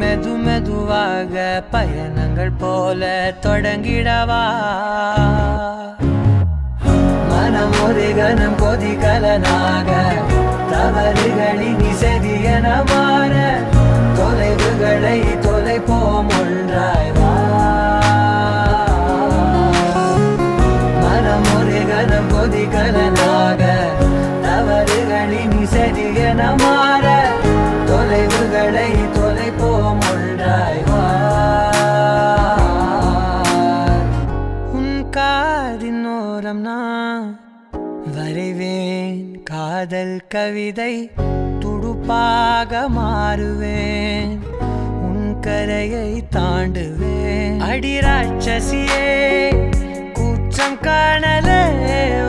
மெது மெதுவாக பயணங்கள் போல தொடங்கிடவா மனம் ஒரு கணம் கொதிகலனாக தவறுகளின் இசையென மாற தொலைவுகளை தொலைப்போம் ஒன்றாய் வா மனம் ஒரு கணம் கொதிகலனாக தவறுகளின் இசையென மாற தொலைவுகளை தொலைப்போம் ஒன்றாய் வா உன் காதின் ஓரம் நான் வரைவேன் காதல் கவிதை துடுப்பாக மாறுவேன் உன் கரையை தாண்டுவேன் அடி ராட்சசியே கூச்சம் காணலே